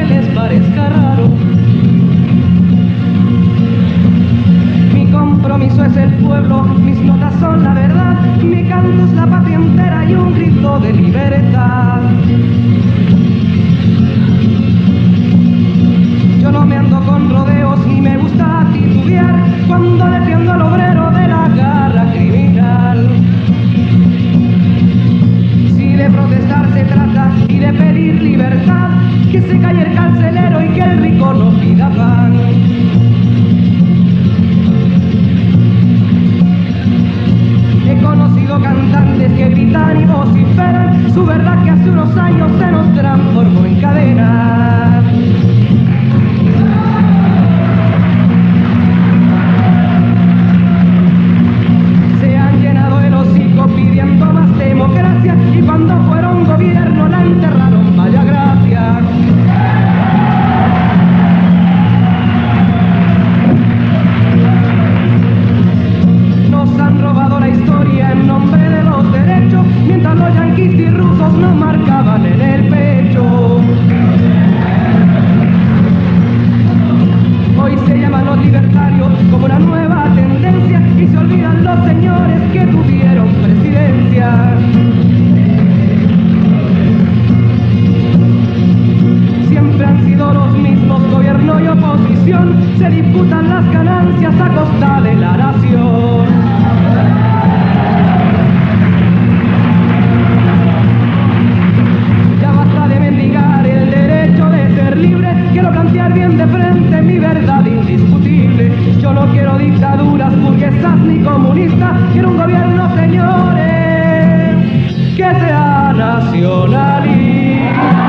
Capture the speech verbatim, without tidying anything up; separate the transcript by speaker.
Speaker 1: les parezca raro. Mi compromiso es el pueblo, mis notas son la verdad, mi canto es la patria entera y un grito de libertad. Yo no me ando con rodeos ni me gusta titubear cuando defiendo al obrero de la garra criminal. Si de protestar se trata y de pedir libertad, que se calle el carcelero y que el rico no pida pan. He conocido cantantes que gritan y vociferan su verdad que hace unos años se nos transformó en cadena. Se han llenado el hocico pidiendo más democracia y cuando fueron gobierno la enterraron, vaya gracia. Nos han robado la historia en nombre de los derechos, mientras los yanquis y rusos nos marcaban en el pecho. Hoy se llaman los libertarios como una nueva tendencia y se olvidan los señores que tuvieron presidencia. Siempre han sido los mismos, gobierno y oposición, se disputan las ganancias a costa de la nación. Ya basta de mendigar el derecho de ser libre, quiero plantear bien de frente mi verdad indiscutible. Yo no quiero dictaduras burguesas ni comunistas, quiero un gobierno, señores, que sea nacionalista.